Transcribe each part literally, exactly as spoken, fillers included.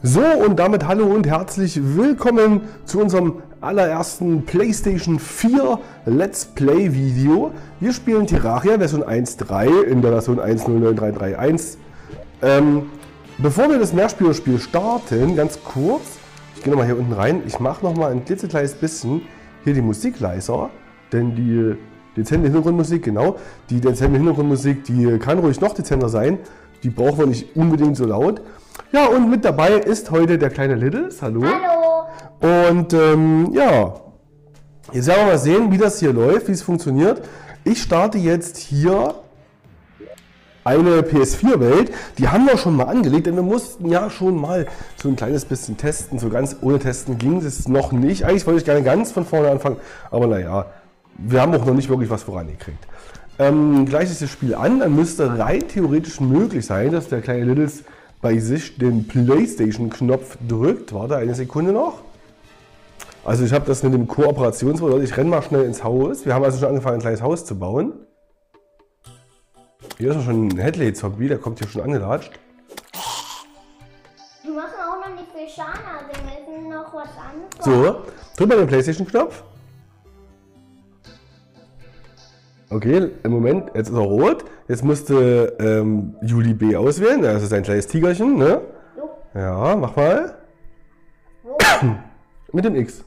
So, und damit hallo und herzlich willkommen zu unserem allerersten PlayStation vier Let's Play Video. Wir spielen Terraria Version eins Punkt drei in der Version eins Punkt null neun drei drei eins. Ähm, bevor wir das Mehrspielerspiel starten, ganz kurz, ich gehe nochmal hier unten rein, ich mache nochmal ein klitzekleines bisschen hier die Musik leiser, denn die dezente Hintergrundmusik, genau, die dezente Hintergrundmusik, die kann ruhig noch dezenter sein, die brauchen wir nicht unbedingt so laut. Ja, und mit dabei ist heute der kleine Littles. Hallo. Hallo. Und ähm, ja, jetzt werden wir mal sehen, wie das hier läuft, wie es funktioniert. Ich starte jetzt hier eine P S vier Welt. Die haben wir schon mal angelegt, denn wir mussten ja schon mal so ein kleines bisschen testen. So ganz ohne Testen ging es noch nicht. Eigentlich wollte ich gerne ganz von vorne anfangen, aber naja, wir haben auch noch nicht wirklich was vorangekriegt. Ähm, gleich ist das Spiel an, dann müsste rein theoretisch möglich sein, dass der kleine Littles bei sich den PlayStation-Knopf drückt. Warte eine Sekunde noch. Also ich habe das mit dem Kooperationsmodell. Ich renne mal schnell ins Haus. Wir haben also schon angefangen, ein kleines Haus zu bauen. Hier ist schon ein Headley-Zombie, der kommt hier schon angelatscht. Wir machen auch noch nicht viel Schaden, also wir müssen noch was anfangen. So, drück mal den PlayStation-Knopf. Okay, im Moment, jetzt ist er rot. Jetzt musste ähm, Juli B auswählen. Das ist ein kleines Tigerchen, ne? Jo. Ja, mach mal. Wo? Mit dem X.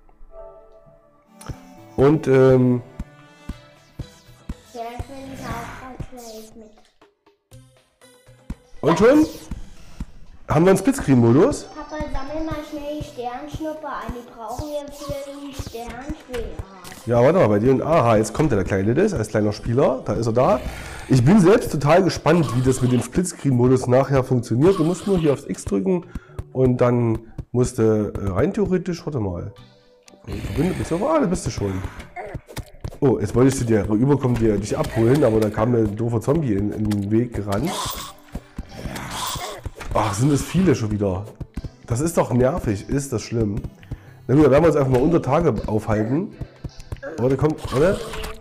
Und, ähm. Ja, ich will ich auch gleich mit. Und schon? Haben wir einen Splitscreen-Modus? Papa, sammel mal schnell die Sternschnuppe ein. Die brauchen wir für den Sternschwert. Ja, warte mal, bei dir und aha, jetzt kommt der kleine Littles als kleiner Spieler, da ist er da. Ich bin selbst total gespannt, wie das mit dem Splitscreen-Modus nachher funktioniert. Du musst nur hier aufs X drücken und dann musst du äh, rein theoretisch, warte mal, verbindet bist du, ah, da bist du schon. Oh, jetzt wolltest du dir rüberkommen, dir dich abholen, aber da kam mir ein doofer Zombie in, in den Weg gerannt. Ach, sind es viele schon wieder. Das ist doch nervig, ist das schlimm. Na gut, da werden wir uns einfach mal unter Tage aufhalten. Warte, kommt, warte.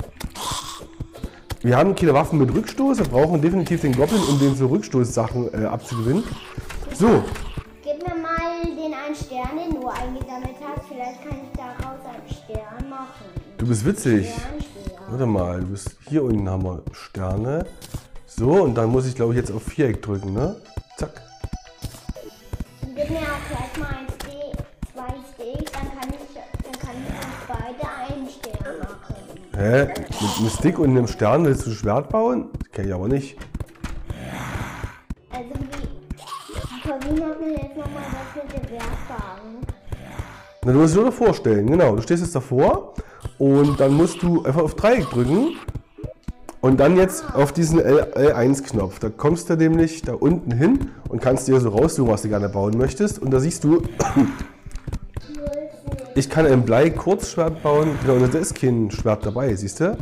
Wir haben keine Waffen mit Rückstoß, wir brauchen definitiv den Goblin, um den so Rückstoßsachen äh, abzugewinnen. So. Gib mir mal den einen Stern, den du eingesammelt hast. Vielleicht kann ich daraus einen Stern machen. Du bist witzig. Sternschwert. Warte mal, du bist hier unten haben wir Sterne. So, und dann muss ich glaube ich jetzt auf Viereck drücken, ne? Zack. Und gib mir auch gleich mal ein Steak, zwei Steaks, dann kann ich, dann kann ich uns beide einen Stern machen. Hä? Mit einem Stick und einem Stern willst du ein Schwert bauen? Das kenn ich aber nicht. Also wie, aber wie macht man jetzt nochmal das mit dem Werkwagen? Na, du musst dir nur vorstellen, genau. Du stehst jetzt davor und dann musst du einfach auf Dreieck drücken und dann jetzt auf diesen L eins Knopf. Da kommst du nämlich da unten hin und kannst dir so raussuchen, was du gerne bauen möchtest. Und da siehst du, ich kann ein Blei-Kurzschwert bauen. Genau, und da ist kein Schwert dabei, siehst du?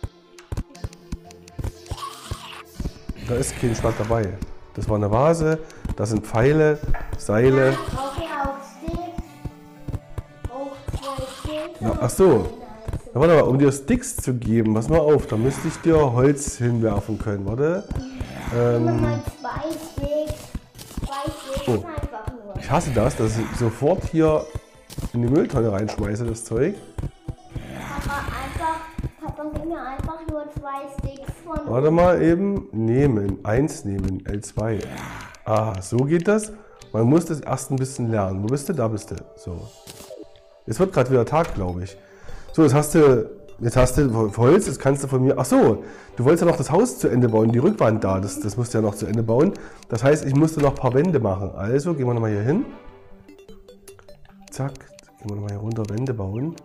Da ist kein Schwert dabei. Das war eine Vase, da sind Pfeile, Seile. Ich brauche ja auch Sticks. Auch zwei Sticks. Na, ach so. Na, warte mal, um dir Sticks zu geben, pass mal auf, da müsste ich dir Holz hinwerfen können, warte. Gib mir Ähm, mal zwei Sticks. Zwei Sticks Oh. einfach nur. ich hasse das, dass ich sofort hier in die Mülltonne reinschmeiße, das Zeug. Papa, einfach, Papa, gib mir einfach nur zwei Sticks von Warte mal eben, nehmen, eins nehmen, L zwei. Ah, so geht das. Man muss das erst ein bisschen lernen. Wo bist du? Da bist du. So. Jetzt wird gerade wieder Tag, glaube ich. So, jetzt hast du, jetzt hast du Holz, jetzt kannst du von mir, ach so, du wolltest ja noch das Haus zu Ende bauen, die Rückwand da, das, das musst du ja noch zu Ende bauen. Das heißt, ich musste noch ein paar Wände machen. Also, gehen wir nochmal hier hin. Zack, gehen wir nochmal hier runter, Wände bauen.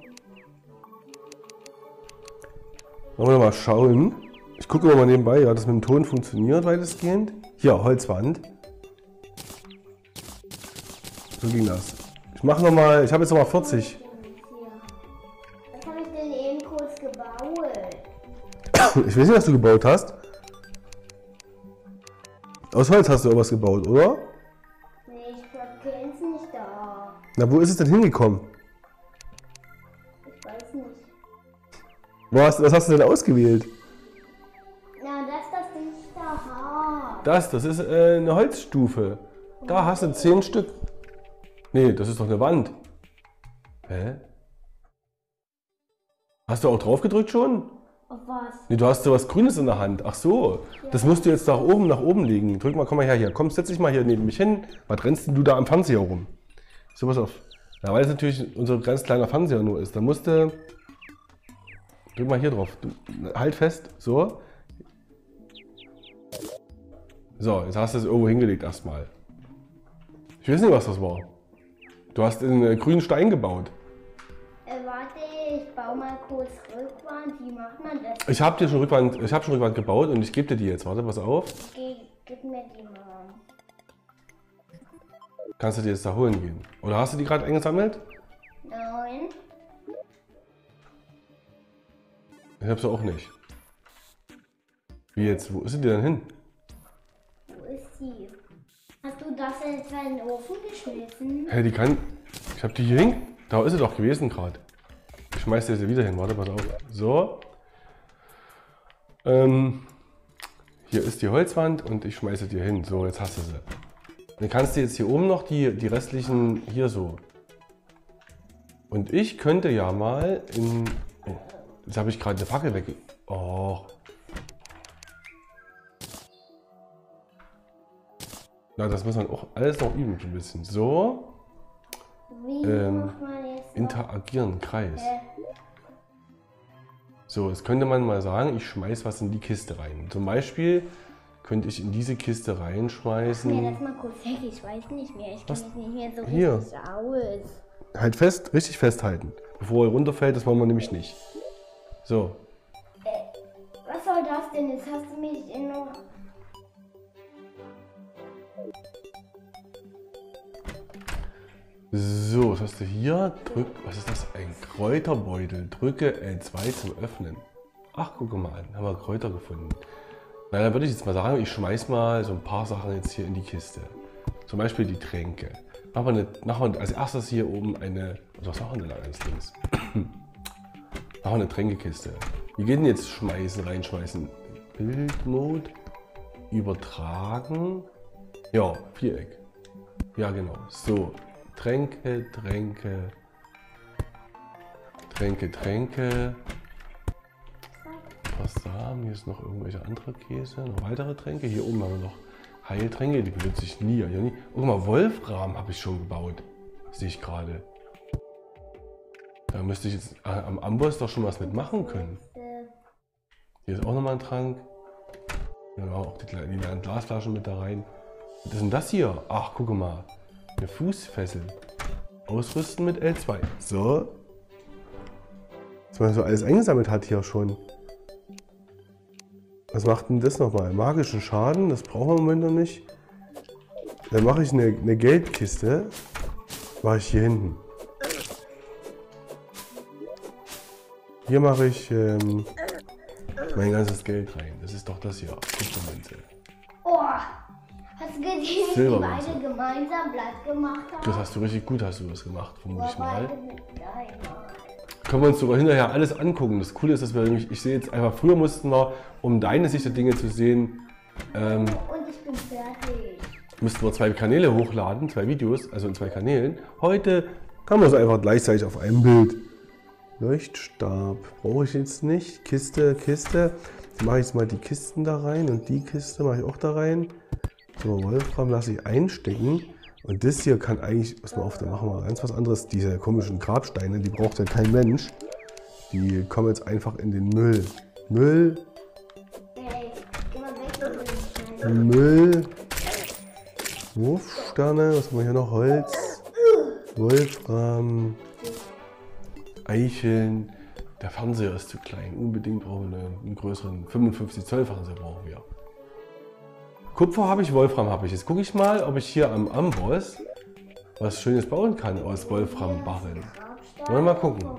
Wollen wir mal schauen. Ich gucke mal nebenbei, ja, das mit dem Ton funktioniert weitestgehend. Hier, Holzwand. So ging das. Ich mache nochmal, ich habe jetzt nochmal vierzig. Was habe ich denn eben kurz gebaut? Ich weiß nicht, was du gebaut hast. Aus Holz hast du irgendwas gebaut, oder? Nee, ich kenn's nicht da. Na, wo ist es denn hingekommen? Ich weiß nicht. Wo hast, was hast du denn ausgewählt? Na, das, das ich da habe. Das, das ist äh, eine Holzstufe. Da hast du zehn Stück. Nee, das ist doch eine Wand. Hä? Hast du auch drauf gedrückt schon? Auf was? Nee, du hast so was Grünes in der Hand. Ach so. Ja. Das musst du jetzt nach oben, nach oben legen. Drück mal, komm mal her hier. Komm, setz dich mal hier neben mich hin. Was rennst denn du da am Fernseher rum? So, pass auf. Ja, weil es natürlich unser ganz kleiner Fernseher nur ist. Da musst du... Drück mal hier drauf. Du, halt fest. So. So, jetzt hast du es irgendwo hingelegt erstmal. Ich weiß nicht, was das war. Du hast einen äh, grünen Stein gebaut. Äh, warte, ich baue mal kurz Rückwand. Wie macht man das? Ich habe dir schon Rückwand, ich habe schon Rückwand gebaut und ich gebe dir die jetzt. Warte, pass auf. Gib, gib mir die mal. Kannst du dir jetzt da holen gehen? Oder hast du die gerade eingesammelt? Nein. Ich habe sie auch nicht. Wie jetzt? Wo ist sie denn hin? Wo ist sie? Hast du das jetzt in den Ofen geschmissen? Hä, hey, die kann... Ich habe die hier hin. Da ist sie doch gewesen gerade. Ich schmeiß dir sie wieder hin. Warte, pass auf. So. Ähm, hier ist die Holzwand und ich schmeiße dir hin. So, jetzt hast du sie. Dann kannst du jetzt hier oben noch die, die restlichen hier so. Und ich könnte ja mal in... Oh, jetzt habe ich gerade eine Fackel weg. Oh. Na, das muss man auch alles noch üben, ein bisschen. So. Wie Ähm, macht man jetzt noch? Interagieren, Kreis. Hä? So, jetzt könnte man mal sagen, ich schmeiß was in die Kiste rein. Zum Beispiel könnte ich in diese Kiste reinschmeißen. Mir das mal kurz weg, ich weiß nicht mehr. Ich kenne Was? mich nicht mehr so Hier. richtig aus. Halt fest, richtig festhalten. Bevor er runterfällt, das wollen wir nämlich nicht. So. Was soll das denn? Jetzt hast du mich in noch. So, was hast du hier? Drück, was ist das? Ein Kräuterbeutel. Drücke L zwei zum Öffnen. Ach, guck mal an, haben wir Kräuter gefunden. Na, dann würde ich jetzt mal sagen, ich schmeiß mal so ein paar Sachen jetzt hier in die Kiste. Zum Beispiel die Tränke. Machen wir, eine, machen wir als erstes hier oben eine, was machen wir denn da ganz links? Machen wir eine Tränkekiste. Wie geht denn jetzt schmeißen, reinschmeißen? Bildmode, übertragen. Ja, Viereck. Ja, genau. So. Tränke, Tränke, Tränke, Tränke. Was da haben? Hier ist noch irgendwelche andere Käse, noch weitere Tränke. Hier oben haben wir noch Heiltränke, die benutze ich nie. Ja, nie. Guck mal, Wolfram habe ich schon gebaut. Sehe ich gerade. Da müsste ich jetzt am Amboss doch schon was mitmachen können. Hier ist auch nochmal ein Trank. Genau, auch die kleinen Glasflaschen mit da rein. Was ist denn das hier? Ach, guck mal. Eine Fußfessel. Ausrüsten mit L zwei. So. Was man so alles eingesammelt hat hier schon. Was macht denn das nochmal? Magischen Schaden, das brauchen wir im Moment noch nicht. Dann mache ich eine, eine Geldkiste. Mache ich hier hinten. Hier mache ich ähm, mein ganzes Geld rein. Das ist doch das hier. Kupfermünze. Oh, hast du gesehen, wie die Silbermünze. beide gemeinsam Blatt gemacht haben? Das hast du richtig gut, hast du das gemacht, vermute ich mal. Beide mit einmal. Können wir uns sogar hinterher alles angucken. Das Coole ist, dass wir nämlich, ich sehe jetzt einfach, früher mussten wir, um deine Sicht der Dinge zu sehen, ähm, Und ich bin fertig. müssten wir zwei Kanäle hochladen, zwei Videos, also in zwei Kanälen. Heute kann man es einfach gleichzeitig auf einem Bild. Leuchtstab brauche ich jetzt nicht. Kiste, Kiste. Jetzt mache ich jetzt mal die Kisten da rein und die Kiste mache ich auch da rein. So, Wolfram lasse ich einstecken. Und das hier kann eigentlich, pass mal auf, da machen wir ganz was anderes. Diese komischen Grabsteine, die braucht ja kein Mensch. Die kommen jetzt einfach in den Müll. Müll, Hey, geh mal weg mit dem Müll, Wurfsterne, was haben wir hier noch? Holz, Wolfram, Eicheln. Der Fernseher ist zu klein. Unbedingt brauchen wir einen größeren fünfundfünfzig Zoll Fernseher brauchen wir. Kupfer habe ich, Wolfram habe ich. Jetzt gucke ich mal, ob ich hier am Amboss was Schönes bauen kann aus Wolframbarren. Wollen wir mal gucken.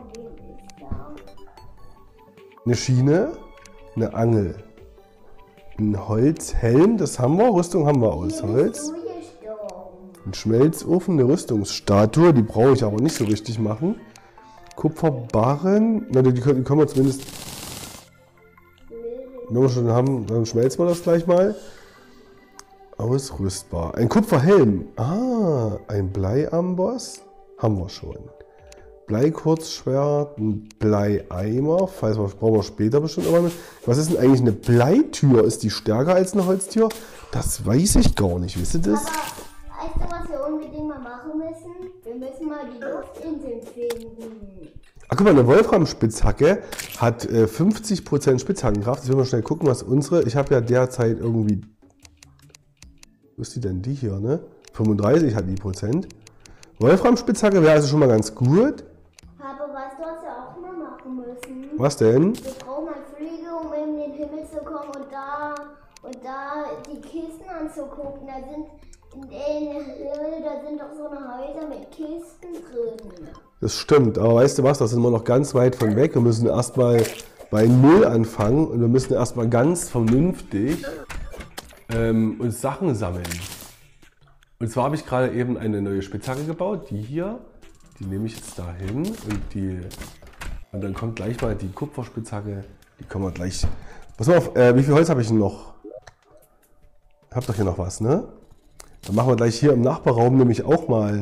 Eine Schiene, eine Angel, ein Holzhelm, das haben wir. Rüstung haben wir aus Holz. Ein Schmelzofen, eine Rüstungsstatue, die brauche ich aber nicht so richtig machen. Kupferbarren, na, die, die können wir zumindest. Wenn wir schon haben, dann schmelzen wir das gleich mal. Ausrüstbar. Ein Kupferhelm. Ah, Ah, ein Bleiamboss haben wir schon. Bleikurzschwert, ein Bleieimer, falls wir brauchen wir später bestimmt immer mit. Was ist denn eigentlich eine Bleitür? Ist die stärker als eine Holztür? Das weiß ich gar nicht. Wisst ihr das? Aber weißt du, was wir unbedingt mal machen müssen? Wir müssen mal die Luftinseln finden. Ach guck mal, eine Wolfram-Spitzhacke hat äh, fünfzig Prozent Spitzhackenkraft. Jetzt will man schnell gucken, was unsere... Ich habe ja derzeit irgendwie... Wo ist die denn? Die hier, ne? fünfunddreißig hat die Prozent. Wolfram-Spitzhacke wäre also schon mal ganz gut. Aber weißt du, was wir auch mal machen müssen? Was denn? Wir brauchen mal Flüge, um in den Himmel zu kommen und da, und da die Kisten anzugucken. Da sind in den Himmel, da sind doch so eine Häuser mit Kisten drin. Das stimmt, aber weißt du was, da sind wir noch ganz weit von weg. Wir müssen erstmal bei Null anfangen und wir müssen erstmal ganz vernünftig ähm, uns Sachen sammeln. Und zwar habe ich gerade eben eine neue Spitzhacke gebaut, die hier, die nehme ich jetzt da hin und die und dann kommt gleich mal die Kupferspitzhacke, die kommen wir gleich. Pass mal auf, äh, wie viel Holz habe ich denn noch? Ich habe doch hier noch was, ne? Dann machen wir gleich hier im Nachbarraum nämlich auch mal.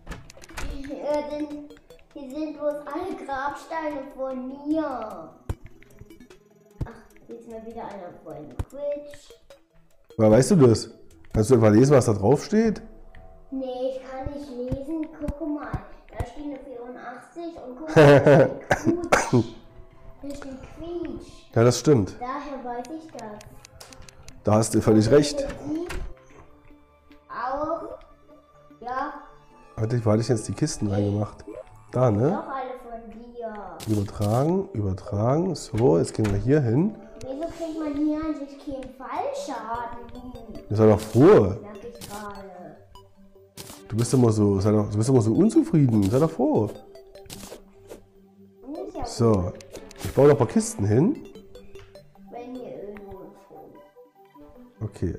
Hier sind bloß alle Grabsteine von mir. Ach, hier ist mal wieder einer von Twitch. Woher weißt du das? Kannst du einfach lesen, was da drauf steht? Nee, ich kann nicht lesen. Guck mal, da steht eine vierundachtzig und guck mal, da steht Quietsch. Da steht Quietsch. Ja, das stimmt. Daher weiß ich das. Da hast du völlig recht. Die auch. Ja, Warte, wo hatte ich jetzt die Kisten reingemacht? Da, ne? doch alle von dir. Übertragen, übertragen. So, jetzt gehen wir hier hin. Wieso kriegt man hier eigentlich keinen Fallschaden? Sei doch froh. Sag ich gerade. Du bist immer so, sei doch, du bist immer so unzufrieden. Sei doch froh. Nicht ja So, ich baue noch ein paar Kisten hin. wenn hier irgendwo ein Vogel. Okay.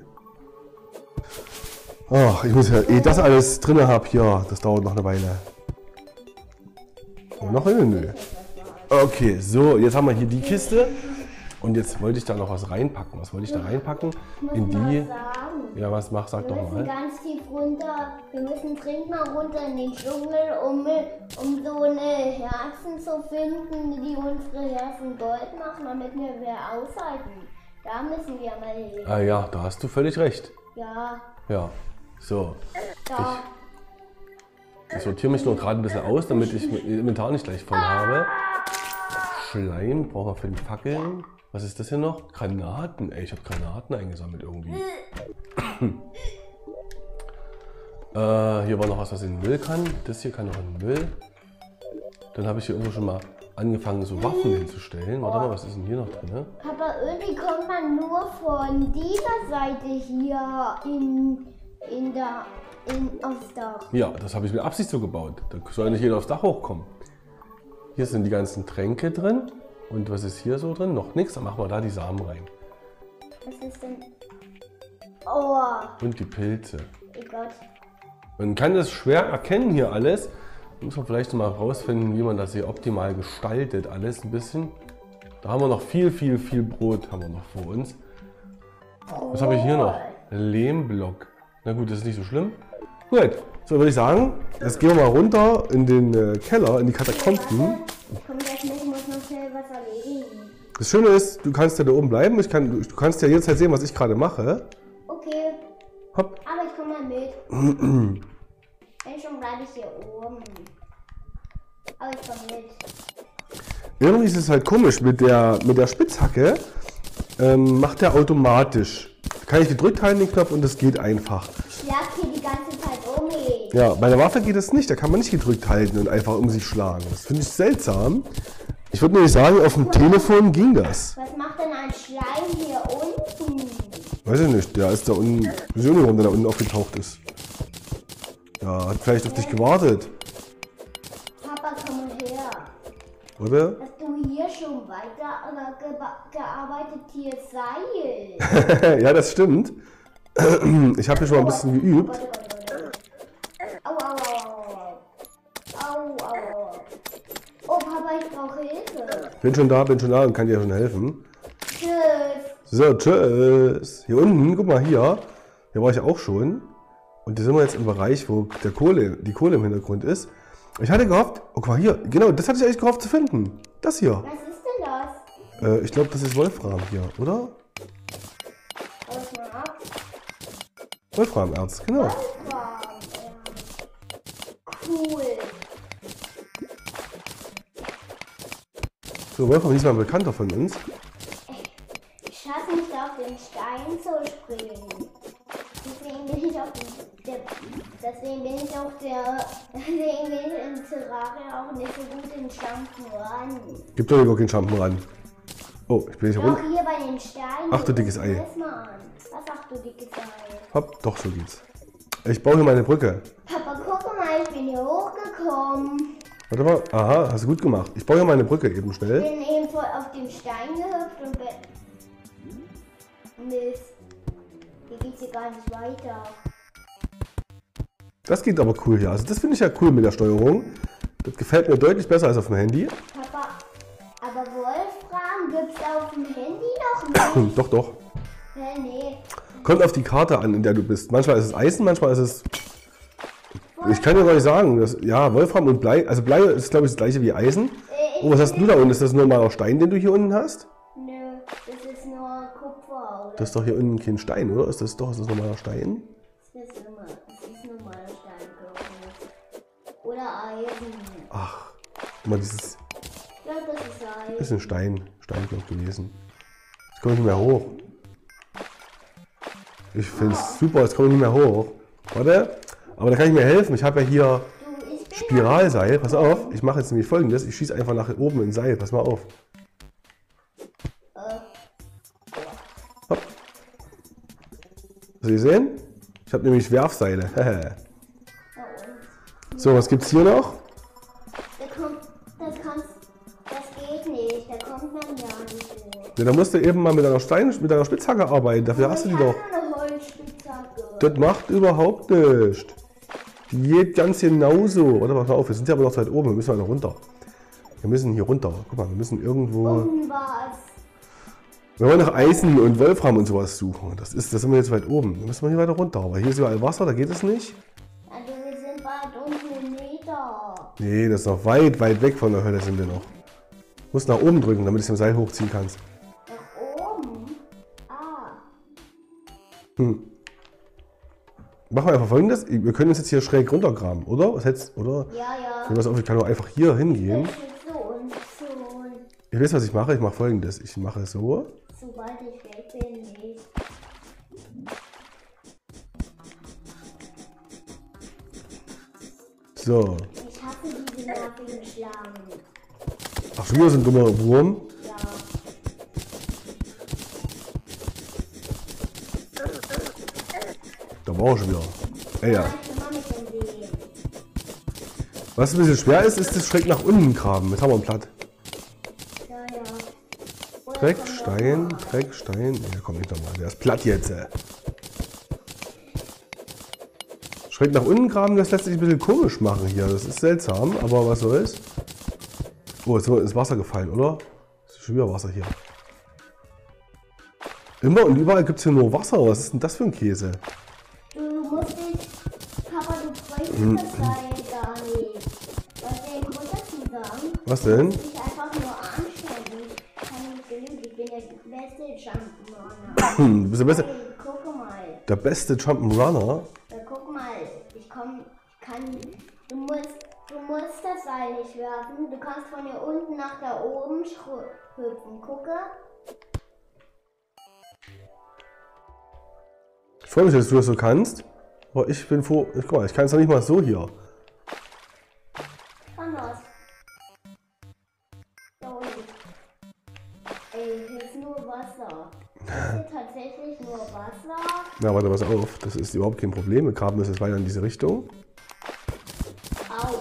Ach, ich muss ja, ehe ich das alles drin habe hier, das dauert noch eine Weile. Und noch eine? Nö. Okay, so, jetzt haben wir hier die Kiste. Und jetzt wollte ich da noch was reinpacken. Was wollte ich da reinpacken? In die. Ja, was mach, sag Wir doch müssen mal. ganz tief runter, wir müssen dringend mal runter in den Dschungel, um, um so eine Herzen zu finden, die unsere Herzen Gold machen, damit wir mehr aushalten. Da müssen wir mal hin. Ah ja, da hast du völlig recht. Ja, Ja, so. da. Ich sortiere mich nur gerade ein bisschen aus, damit ich mein Inventar nicht gleich voll habe. Schleim brauchen wir für die Fackeln. Was ist das hier noch? Granaten. Ey, ich habe Granaten eingesammelt irgendwie. äh, hier war noch was, was in den Müll kann. Das hier kann noch in den Müll. Dann habe ich hier irgendwo schon mal angefangen, so Waffen hinzustellen. Warte mal, was ist denn hier noch drin? Aber irgendwie kommt man nur von dieser Seite hier in, in der, in, aufs Dach. Ja, das habe ich mit Absicht so gebaut. Da soll nicht jeder aufs Dach hochkommen. Hier sind die ganzen Tränke drin. Und was ist hier so drin? Noch nichts. Dann machen wir da die Samen rein. Was ist denn? Oh, Und die Pilze. oh Gott. Man kann das schwer erkennen hier alles. Muss man vielleicht noch mal rausfinden, wie man das hier optimal gestaltet. Alles ein bisschen. Da haben wir noch viel, viel, viel Brot haben wir noch vor uns. Was habe ich hier noch? Lehmblock. Na gut, das ist nicht so schlimm. Gut, so würde ich sagen, jetzt gehen wir mal runter in den äh, Keller, in die Katakomben. Ich komme gleich mit, ich muss noch schnell was erledigen. Das Schöne ist, du kannst ja da oben bleiben. Ich kann, du kannst ja jederzeit sehen, was ich gerade mache. Okay, Hopp. aber ich komme mal mit. Wenn schon, bleibe ich hier oben. Aber ich komme mit. Irgendwie ist es halt komisch, mit der, mit der Spitzhacke ähm, macht er automatisch. Kann ich gedrückt halten den Knopf und es geht einfach. Ich schlag hier die ganze Zeit um. Ey. Ja, bei der Waffe geht es nicht, da kann man nicht gedrückt halten und einfach um sich schlagen. Das finde ich seltsam. Ich würde nämlich sagen, auf dem Telefon ging das. Was macht denn ein Schleim hier unten? Weiß ich nicht, der ist da unten, weiß ich auch nicht, warum der da unten aufgetaucht ist. Ja, hat vielleicht auf dich gewartet, Papa, komm mal her. oder? Hast du hier schon weiter äh, ge gearbeitet? Hier ist Seil. Ja, das stimmt. Ich habe hier schon mal ein bisschen geübt. Warte, warte, warte. Au, au, au, au. Au, au, au. Oh, Papa, ich brauche Hilfe. Bin schon da, bin schon da und kann dir schon helfen. Tschüss. So, tschüss. Hier unten, guck mal hier. Hier war ich auch schon. Und hier sind wir jetzt im Bereich, wo der Kohle, die Kohle im Hintergrund ist. Ich hatte gehofft, oh guck mal hier, genau, das hatte ich eigentlich gehofft zu finden. Das hier. Was ist denn das? Äh, ich glaube, das ist Wolfram hier, oder? Was mal ab? Wolframerz, genau. Wolfram, ja. Cool. So, Wolfram ist mal ein Bekannter von uns. Ich schaffe nicht auf den Stein zu springen. Deswegen bin ich auf dem, der, deswegen bin ich auf der, deswegen bin ich im Terraria auch nicht so gut in Jump'n'Run. Gibt doch gar keinen Jump'n'Run. Oh, ich bin nicht Doch runter. hier bei den Steinen. Ach du dickes Ei. Lass mal an. Was ach du dickes Ei? Hopp, doch, so geht's. Ich baue hier meine Brücke. Papa, guck mal, ich bin hier hochgekommen. Warte mal, aha, hast du gut gemacht. Ich baue hier meine Brücke eben Ich schnell. bin eben voll auf dem Stein gehüpft und bin... Mist. Hier geht's hier gar nicht weiter. Das geht aber cool hier. Also das finde ich ja cool mit der Steuerung. Das gefällt mir deutlich besser als auf dem Handy. Papa, aber Wolfram gibt's auf dem Handy noch nicht? Doch, doch. Hä, nee. Kommt auf die Karte an, in der du bist. Manchmal ist es Eisen, manchmal ist es... Ich kann dir gar nicht sagen. Das, ja, Wolfram und Blei. Also Blei ist, glaube ich, das gleiche wie Eisen. Äh, Oh, was hast du da unten? Ist das nur mal ein Stein, den du hier unten hast? Nö, das ist nur Kupfer, oder? Das ist doch hier unten kein Stein, oder? Ist das doch, ist das normaler Stein? Das ist normal, das ist normaler Stein, glaube ich. Oder Eisen. Ach, guck mal, dieses Ich glaube, das ist Eisen. ist ein Stein. Stein glaub ich gewesen. Jetzt komme ich nicht mehr hoch. Ich finde es super, jetzt komme ich nicht mehr hoch. Warte, aber da kann ich mir helfen. Ich habe ja hier Du, ich bin Spiralseil. Pass auf, ich mache jetzt nämlich folgendes. Ich schieße einfach nach oben in Seil. Pass mal auf. Äh, Hopp. Hast du gesehen? Ich habe nämlich Werfseile. da unten. So, was gibt's hier noch? Da kommt, das kannst, das geht nicht, da kommt man ja nicht durch. Ja, da musst du eben mal mit einer Stein, mit einer Spitzhacke arbeiten. Dafür hast du die Ich doch. habe eine Holzspitzhacke. Das macht überhaupt nichts. Die geht ganz genauso. Warte mal, pass mal auf, wir sind ja aber noch weit oben. Wir müssen mal runter. Wir müssen hier runter. Guck mal, wir müssen irgendwo. Und was? Wir wollen nach Eisen und Wolfram und sowas suchen. Das ist, das sind wir jetzt weit oben. Wir müssen mal hier weiter runter. Aber hier ist überall Wasser, da geht es nicht. Also wir sind bald unten im Meter. Nee, das ist noch weit, weit weg von der Hölle sind wir noch. Du musst nach oben drücken, damit du es im Seil hochziehen kannst. Nach oben? Ah. Hm. Machen wir einfach folgendes. Wir können uns jetzt hier schräg runtergraben, oder? Was hättest, oder? Ja, ja. Pass auf, ich kann doch einfach hier hingehen. Das ist so und so. Ich weiß, was ich mache. Ich mache folgendes. Ich mache so. Sobald ich weg bin, nicht. So. Ich hasse diese nervigen Schlangen. Ach, schon wieder so ein dummer Wurm. Ja. Da war er schon wieder. Ey, ja. Ich kann mich denn sehen. Was ein bisschen schwer ist, ist das schräg nach unten graben. Jetzt haben wir ein Blatt. Ja, ja. Oder Dreck, kommt Stein, noch mal. Dreck, Stein. Nee, der kommt nicht nochmal. Der ist platt jetzt. Ey. Schräg nach unten graben, das lässt sich ein bisschen komisch machen hier. Das ist seltsam, aber was soll's. Oh, jetzt sind wir ins Wasser gefallen, oder? Es ist schon wieder Wasser hier. Immer und überall gibt es hier nur Wasser. Was ist denn das für ein Käse? Du musst dich, Papa, du bräuchst das Seil gar nicht. Was soll ich Grund dazu sagen? Was denn? Du musst dich einfach nur anstrengen. Ich kann nicht genügen, ich bin der beste Jump'n'Runner. Hm, du bist der beste, Hey, guck mal. der beste Jump'n'Runner. Ja, guck mal. Ich komm, ich kann, du musst, du musst das Seil nicht werfen. Du kannst von hier unten nach da oben schru- hüpfen. Gucke. Ich freue mich, dass du das so kannst. Aber ich bin froh. Ich, guck mal, ich kann es doch nicht mal so hier. Ich kann das. Da unten. Ey, hier ist nur Wasser. Hier ist tatsächlich nur Wasser. Na, warte, pass auf. Das ist überhaupt kein Problem. Wir graben das jetzt weiter in diese Richtung. Au.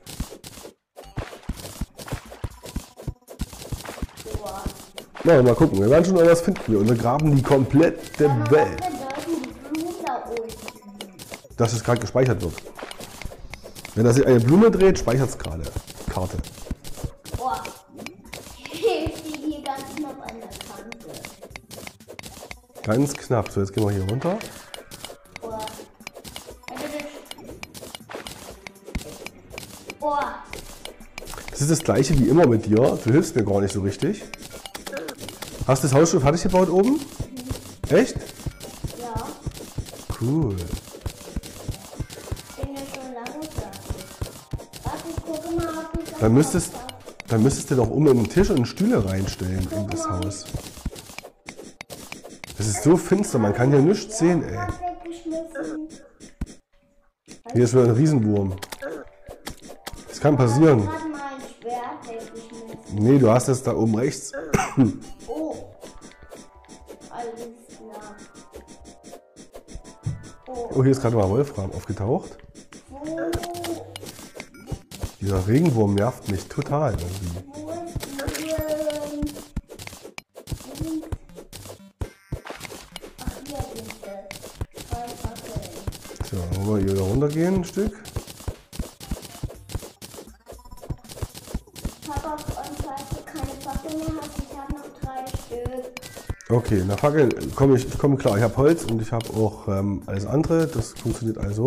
Boah. Na, mal gucken. Wir werden schon irgendwas finden. Und wir graben die komplette Aber was Welt. bedeuten die Blumen da unten? Dass es gerade gespeichert wird. Wenn das sich eine Blume dreht, speichert es gerade. Karte. Boah. Ich stehe hier ganz knapp an der Kante. Ganz knapp. So, jetzt gehen wir hier runter. Boah. Ja, das ist das gleiche wie immer mit dir. Du hilfst mir gar nicht so richtig. Hast du das Haus schon fertig gebaut oben? Echt? Ja. Cool. Ich bin ja schon lange fertig. Warte, ich gucke mal, ob ich das Dann müsstest, noch hab. dann müsstest du doch oben einen Tisch und Stühle reinstellen in das Haus. Das ist so finster, man kann hier nichts sehen, ey. Hab weggeschmissen. Hier ist wieder ein Riesenwurm. Das kann passieren. Ich hab mein Schwert weggeschmissen. Nee, du hast es da oben rechts. Oh. Alles klar. Oh. Oh, hier ist gerade mal Wolfram aufgetaucht. Wo, Dieser Regenwurm nervt mich total irgendwie. wo ist die, ähm, links? Ach, hier sind sie. Drei Fackeln. So, wollen wir hier runtergehen ein Stück? Ich habe auch, und falls du keine Fackel mehr hast, ich habe noch drei Stück. Okay, na Fackeln komme ich, ich komme klar. Ich habe Holz und ich habe auch ähm, alles andere. Das funktioniert also.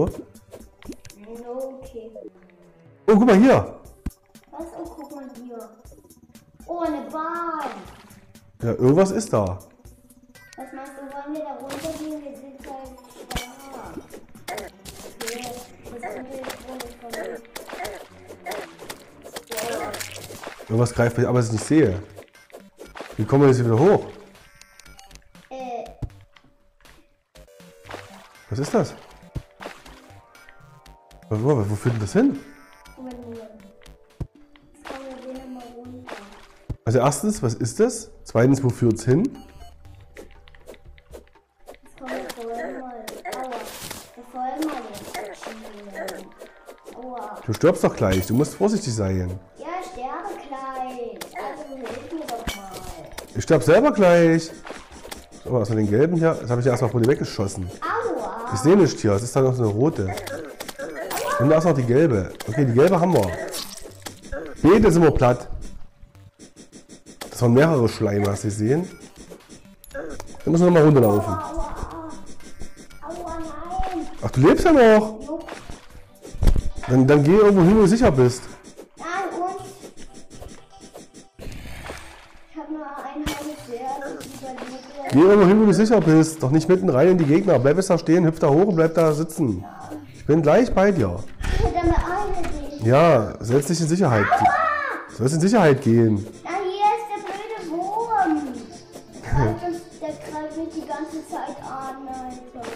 Okay. Oh, guck mal hier. Was? Oh, guck mal hier. Oh, eine Bahn. Ja, irgendwas ist da. Was meinst du, wollen wir da runtergehen? Wir sind halt stark. Okay, das könnte jetzt wohl nicht kommen. So. Irgendwas greift mich, aber was ich nicht sehe. Wie kommen wir jetzt hier wieder hoch? Äh, Was ist das? Wo, wo, wo führt denn das hin? guck mal hier. Jetzt kommen wir wieder mal runter. Also erstens, was ist das? Zweitens, wo führt es hin? Jetzt kommen wir vorher mal. Aua. Wir folgen mal den Schienen. Aua. Du stirbst doch gleich, du musst vorsichtig sein. Ja, ich sterbe gleich. Also hilf mir doch mal. Ich sterb selber gleich. So, was mit den gelben hier? Das habe ich ja erstmal von dir weggeschossen. Aua. Ich sehe nicht hier, es ist da noch so eine rote. Und da ist noch die gelbe. Okay, die gelbe haben wir. Beide sind wir platt. Das waren mehrere Schleime, hast du gesehen? Dann müssen wir nochmal runterlaufen. Aua. Aua, nein. Ach, du lebst ja noch. Jupp. Dann, dann geh irgendwo hin, wo du sicher bist. Nein, und? Ich habe nur ein halbes Schwert. Das überlebt. Geh irgendwo hin, wo du sicher bist. Doch nicht mitten rein in die Gegner. Bleib jetzt da stehen, hüpf da hoch und bleib da sitzen. Ich bin gleich bei dir. Dann beeile dich. Ja, setz dich in Sicherheit. Du sollst in Sicherheit gehen. Na, hier ist der blöde Wurm. Also, der greift mich die ganze Zeit an, Alter.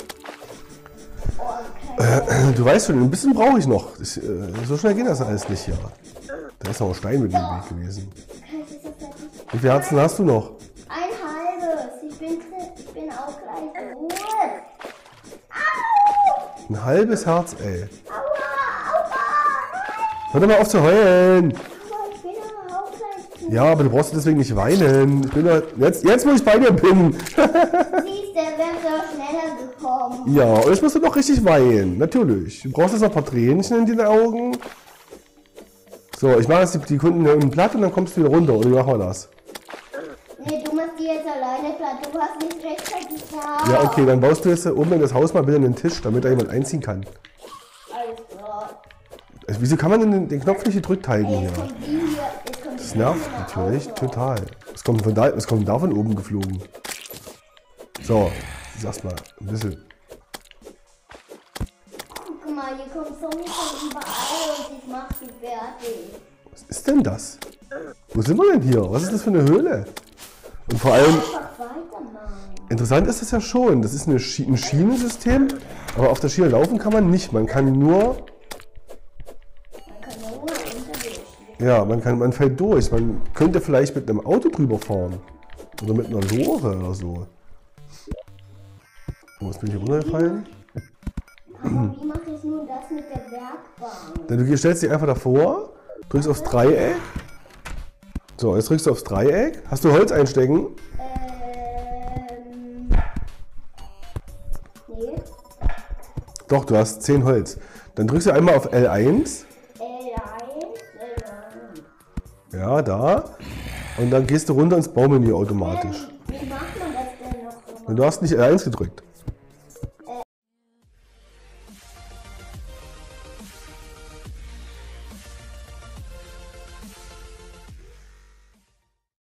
Oh, okay. Du weißt schon, ein bisschen brauche ich noch. Ich, äh, so schnell geht das alles nicht hier. Da ist noch ein Stein mit dem Weg gewesen. Okay, es ist jetzt fertig. Wie viele Herzen hast du noch? Ein halbes. Ich bin, ich bin auch gleich gut. Au! Ein halbes Herz, ey. Aua! Aua! Nein! Hör doch mal auf zu heulen. Aua, ich bin aber auch gleich gut. Ja, aber du brauchst deswegen nicht weinen. Ich bin da, jetzt, jetzt, wo ich bei dir bin. Siehst du, der wäre so schneller gekommen. Ja, und jetzt musst du noch richtig weinen. Natürlich. Du brauchst jetzt noch ein paar Tränchen in den Augen. So, ich mache jetzt die, die Kunden hier unten platt und dann kommst du wieder runter. Oder wie machen wir das? Nee, du machst die jetzt alleine platt. Du hast nicht rechtzeitig da. Ja, okay, dann baust du jetzt oben in das Haus mal bitte einen Tisch, damit da jemand einziehen kann. Alles klar. Also, wieso kann man denn den, den Knopf nicht gedrückt halten Ey, hier? jetzt kommt die hier. Jetzt kommt Das nervt natürlich total. Es kommt von da, es kommt da von oben geflogen. So, jetzt erstmal ein bisschen. Guck mal, hier kommt Zombies von überall und ich mach sie fertig. Was ist denn das? Wo sind wir denn hier? Was ist das für eine Höhle? Und vor allem, Einfach weitermachen. interessant ist das ja schon. Das ist eine Schi ein Schienensystem, aber auf der Schiene laufen kann man nicht. Man kann nur, Man kann nur unterwegs. ja, man kann, man fällt durch. Man könnte vielleicht mit einem Auto drüber fahren. Oder mit einer Lore oder so. Oh, jetzt bin ich hier runtergefallen. Aber wie mache ich nun das mit der Werkbank? Dann du stellst dich einfach davor, drückst aufs Dreieck. So, jetzt drückst du aufs Dreieck. Hast du Holz einstecken? Ähm. Nee. Doch, du hast zehn Holz. Dann drückst du einmal auf L eins. L eins. L eins. Ja, da. Und dann gehst du runter ins Baumenü automatisch. Wie macht man das denn noch? Und du hast nicht L eins gedrückt.